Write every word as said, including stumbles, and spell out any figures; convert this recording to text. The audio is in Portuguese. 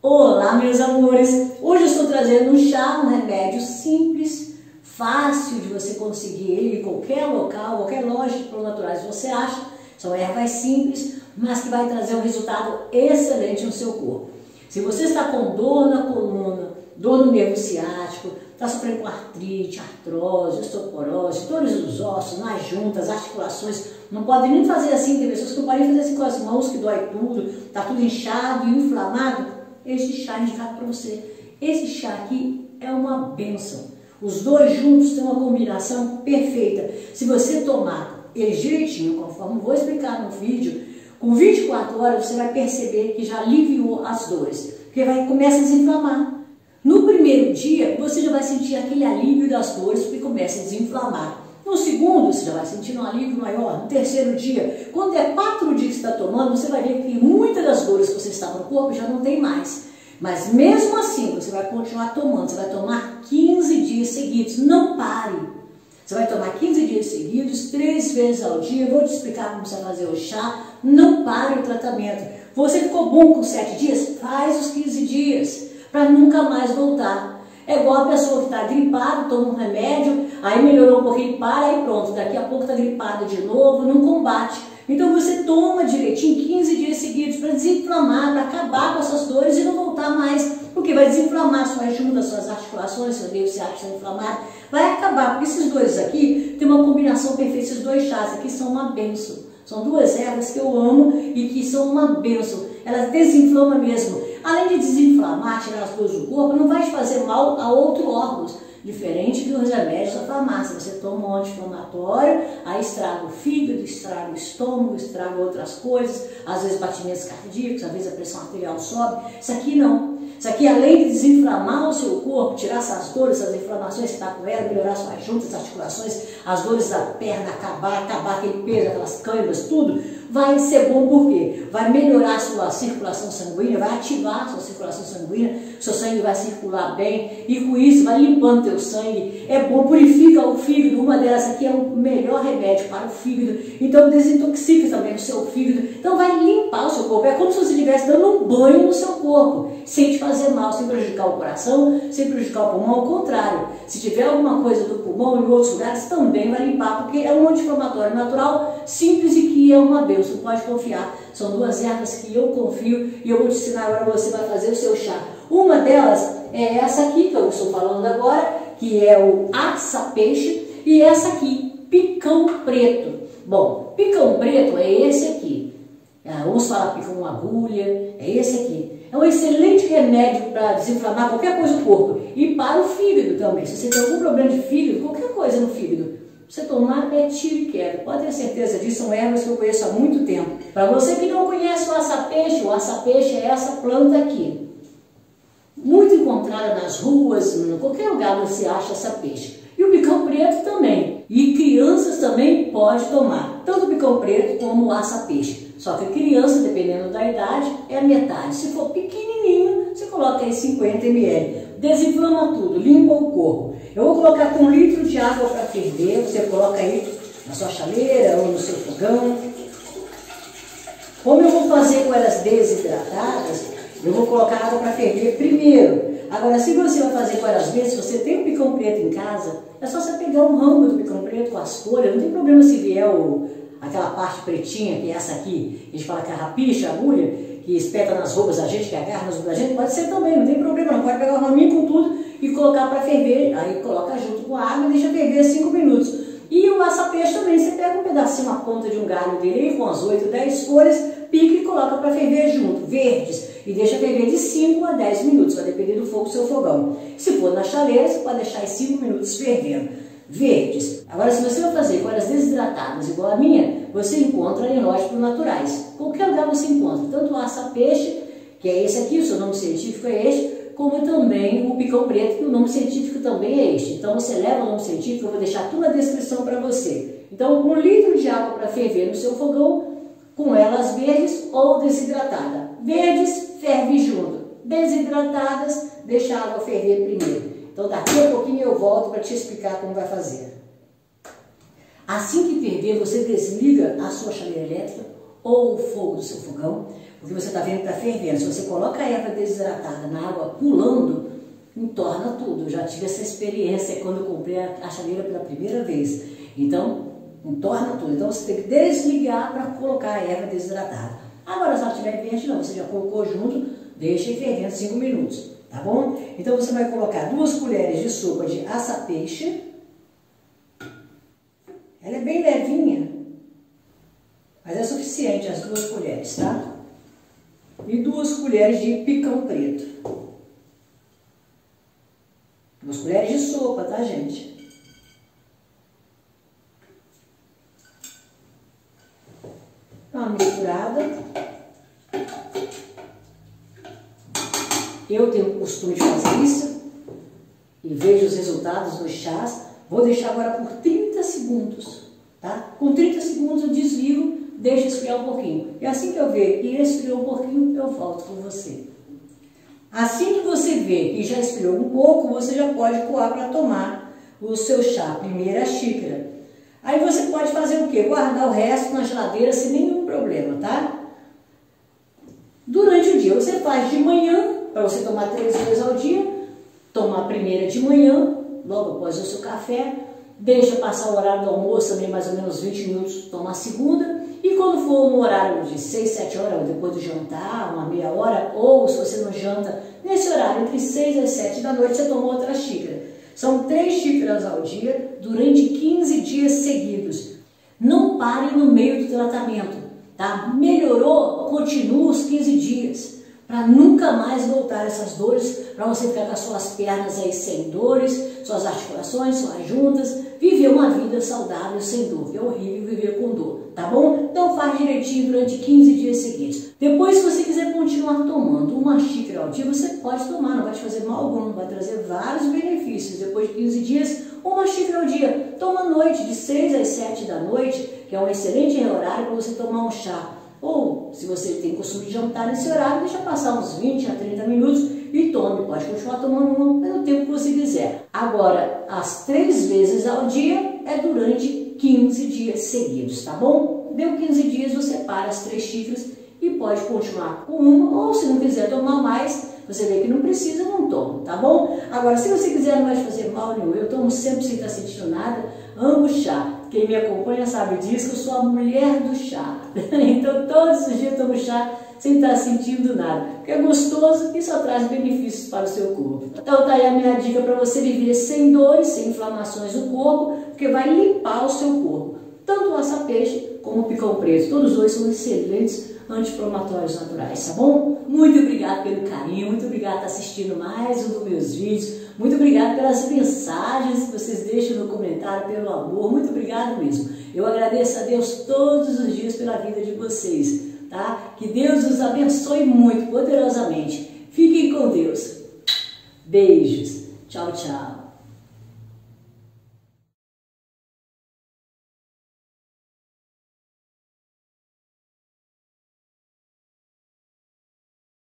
Olá, meus amores! Hoje eu estou trazendo um chá, um remédio simples, fácil de você conseguir ele em qualquer local, qualquer loja de produtos naturais você acha. São ervas simples, mas que vai trazer um resultado excelente no seu corpo. Se você está com dor na coluna, dor no nervo ciático, está sofrendo com artrite, artrose, osteoporose, dores dos ossos, nas juntas, articulações, não pode nem fazer assim, tem pessoas que não podem fazer assim com as mãos, que dói tudo, está tudo inchado e inflamado. Este chá é indicado para você. Esse chá aqui é uma bênção. Os dois juntos têm uma combinação perfeita. Se você tomar eles direitinho, conforme vou explicar no vídeo, com vinte e quatro horas você vai perceber que já aliviou as dores, porque vai começa a desinflamar. No primeiro dia você já vai sentir aquele alívio das dores, porque começa a desinflamar. No segundo você já vai sentir um alívio maior. No terceiro dia, quando é quatro dias que você está tomando, você vai ver que muitas das dores que você está no corpo já não tem mais. Mas mesmo assim você vai continuar tomando, você vai tomar quinze dias seguidos, não pare. Você vai tomar quinze dias seguidos, três vezes ao dia. Eu vou te explicar como você vai fazer o chá. Não pare o tratamento. Você ficou bom com sete dias? Faz os quinze dias, para nunca mais voltar. É igual a pessoa que está gripada, toma um remédio, aí melhorou um pouquinho, para, aí pronto. Daqui a pouco está gripada de novo, não combate. Então você toma direitinho quinze dias seguidos para desinflamar, para acabar com essas dores e não voltar mais. Porque vai desinflamar suas juntas, suas articulações, seu nervo ciático está inflamado. Vai acabar, porque esses dois aqui tem uma combinação perfeita, esses dois chás aqui são uma bênção. São duas ervas que eu amo e que são uma bênção. Elas desinflamam mesmo. Além de desinflamar, tirar as dores do corpo, não vai te fazer mal a outros órgãos. Diferente dos remédios da farmácia. Você toma um anti-inflamatório, aí estraga o fígado, estraga o estômago, estraga outras coisas, às vezes batimentos cardíacos, às vezes a pressão arterial sobe. Isso aqui não. Isso aqui, além de desinflamar o seu corpo, tirar essas dores, essas inflamações que está com ela, melhorar suas juntas, articulações, as dores da perna, acabar, acabar aquele peso, aquelas câimbras, tudo, vai ser bom porque vai melhorar a sua circulação sanguínea, vai ativar a sua circulação sanguínea, seu sangue vai circular bem e com isso vai limpando teu sangue. É bom, purifica o fígado. Uma delas aqui é o melhor remédio para o fígado, então desintoxica também o seu fígado, então vai limpar o seu corpo. É como se você estivesse dando um banho no seu corpo, sem te fazer mal, sem prejudicar o coração, sem prejudicar o pulmão. Ao contrário, se tiver alguma coisa do pulmão e outros lugares, também vai limpar, porque é um anti-inflamatório natural, simples e que é uma bênção. Você pode confiar. São duas ervas que eu confio e eu vou te ensinar agora. Você vai fazer o seu chá. Uma delas é essa aqui que eu estou falando agora, que é o aça-peixe, e essa aqui, picão preto. Bom, picão preto é esse aqui. Vamos falar picão agulha, é esse aqui. É um excelente remédio para desinflamar qualquer coisa do corpo e para o fígado também. Se você tem algum problema de fígado, qualquer coisa no fígado, você tomar é tiro e queda. Pode ter certeza disso, são ervas que eu conheço há muito tempo. Para você que não conhece o aça-peixe, o aça-peixe é essa planta aqui. Muito encontrada nas ruas, em qualquer lugar você acha aça-peixe. E o picão preto também. E crianças também podem tomar, tanto o picão preto como o aça-peixe. Só que criança, dependendo da idade, é a metade. Se for pequenininho, você coloca aí cinquenta mililitros. Desinflama tudo, limpa o corpo. Eu vou colocar aqui um litro de água para ferver. Você coloca aí na sua chaleira ou no seu fogão. Como eu vou fazer com elas desidratadas, eu vou colocar água para ferver primeiro. Agora, se você vai fazer com elas mesmas, se você tem um picão preto em casa, é só você pegar um ramo do picão preto com as folhas. Não tem problema se vier o, aquela parte pretinha, que é essa aqui, a gente fala que é a rapicha, a agulha, que espeta nas roupas da gente, que agarra nas roupas da gente, pode ser também, não tem problema, não. Pode pegar o raminho com tudo e colocar para ferver, aí coloca junto com a água e deixa ferver cinco minutos. E o aça-peixe também, você pega um pedacinho, a ponta de um galho dele, com as oito, dez folhas, pica e coloca para ferver junto, verdes, e deixa ferver de cinco a dez minutos, vai depender do fogo do seu fogão. Se for na chaleira, você pode deixar em cinco minutos fervendo. Verdes. Agora, se você vai fazer com elas desidratadas igual a minha, você encontra em lojas naturais. Qualquer lugar você encontra, tanto o aça-peixe, que é esse aqui, o seu nome científico é este, como também o picão preto, que o nome científico também é este. Então você leva o nome científico, eu vou deixar tudo na descrição para você. Então, um litro de água para ferver no seu fogão, com elas verdes ou desidratada. Verdes, ferve junto. Desidratadas, deixa a água ferver primeiro. Então daqui a pouquinho eu volto para te explicar como vai fazer. Assim que ferver, você desliga a sua chaleira elétrica ou o fogo do seu fogão, porque você está vendo que está fervendo. Se você coloca a erva desidratada na água pulando, entorna tudo. Eu já tive essa experiência quando eu comprei a chaleira pela primeira vez. Então, entorna tudo. Então, você tem que desligar para colocar a erva desidratada. Agora, se ela estiver verde, não. Você já colocou junto, deixa fervendo cinco minutos, tá bom? Então, você vai colocar duas colheres de sopa de aça-peixe. Ela é bem levinha, mas é suficiente as duas colheres, tá? E duas colheres de picão preto. Duas colheres de sopa, tá, gente? Dá uma misturada. Eu tenho o costume de fazer isso e vejo os resultados dos chás. Vou deixar agora por trinta segundos, tá? Com trinta segundos eu desligo, deixo esfriar um pouquinho. E assim que eu ver que esfriou um pouquinho, eu volto com você. Assim que você vê que já esfriou um pouco, você já pode coar para tomar o seu chá, primeira xícara. Aí você pode fazer o quê? Guardar o resto na geladeira sem nenhum problema, tá? Durante o dia, você faz de manhã, para você tomar três vezes ao dia, toma a primeira de manhã, logo após o seu café, deixa passar o horário do almoço também, mais ou menos vinte minutos, toma a segunda, e quando for no horário de seis, sete horas, ou depois do jantar, uma meia hora, ou se você não janta, nesse horário, entre seis e sete da noite, você toma outra xícara. São três xícaras ao dia, durante quinze dias seguidos. Não pare no meio do tratamento, tá? Melhorou, continua os quinze dias, para nunca mais voltar essas dores, para você ficar com as suas pernas aí sem dores, suas articulações, suas juntas, viver uma vida saudável sem dor. É horrível viver com dor, tá bom? Então faz direitinho durante quinze dias seguidos. Depois, se você quiser continuar tomando uma xícara ao dia, você pode tomar, não vai te fazer mal algum, vai trazer vários benefícios. Depois de quinze dias, uma xícara ao dia. Toma à noite, de seis às sete da noite, que é um excelente horário para você tomar um chá. Ou, se você tem costume de jantar nesse horário, deixa passar uns vinte a trinta minutos e tome. Pode continuar tomando uma pelo tempo que você quiser. Agora, as três vezes ao dia é durante quinze dias seguidos, tá bom? Deu quinze dias, você para as três xícaras e pode continuar com uma, ou se não quiser tomar mais, você vê que não precisa, não toma, tá bom? Agora, se você quiser, não vai fazer mal nenhum. Eu tomo sempre sem estar sentindo nada, amo chá. Quem me acompanha sabe disso, que eu sou a mulher do chá. Então, todos os dias eu tomo chá sem estar sentindo nada. Porque é gostoso e só traz benefícios para o seu corpo. Então, tá aí a minha dica para você viver sem dores, sem inflamações no corpo, porque vai limpar o seu corpo. Tanto o aça-peixe como o picão preto. Todos os dois são excelentes anti-inflamatórios naturais, tá bom? Muito obrigada pelo carinho, muito obrigada por estar assistindo mais um dos meus vídeos. Muito obrigada pelas mensagens que vocês deixam no comentário, pelo amor. Muito obrigado mesmo. Eu agradeço a Deus todos os dias pela vida de vocês, tá? Que Deus os abençoe muito, poderosamente. Fiquem com Deus. Beijos. Tchau, tchau.